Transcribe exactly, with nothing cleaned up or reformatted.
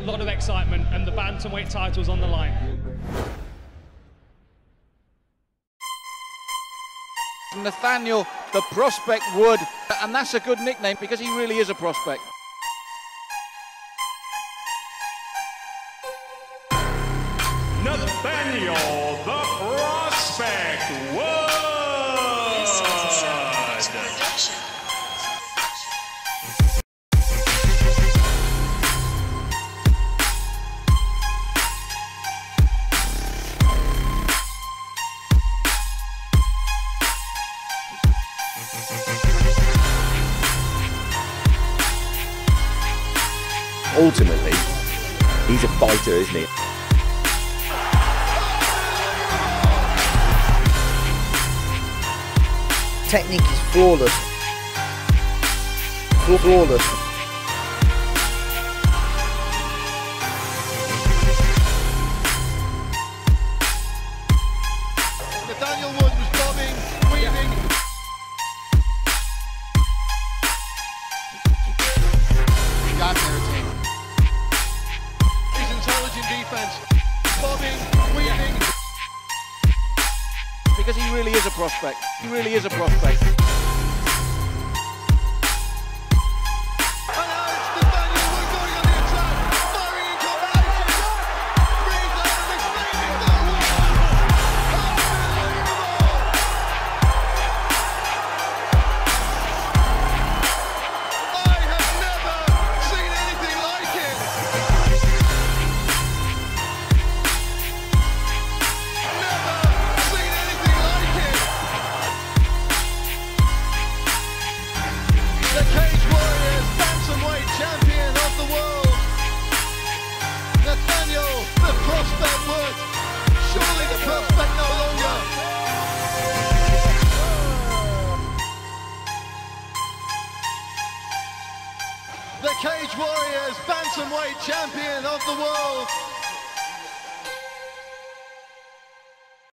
lot of excitement, and the Bantamweight title's on the line. Nathaniel The Prospect Wood, and that's a good nickname because he really is a prospect. Nathaniel The Prospect Wood! This is a Soundhouse production. Ultimately, he's a fighter, isn't he? Technique is flawless. Flawless. Nathaniel Wood was bobbing, weaving. Got there, team. His intelligent defense. Bobbing, weaving. Because he really is a prospect. He really is a prospect. And now it's Nathaniel Wood going on the attack. Firing in combination. Breathes out and explaining that one. Unbelievable. I have never seen anything like it. Never seen anything like it. The Cage Warriors Bantamweight champion of the world, Nathaniel The Prospect Wood. Surely the prospect no longer. The Cage Warriors Bantamweight champion of the world,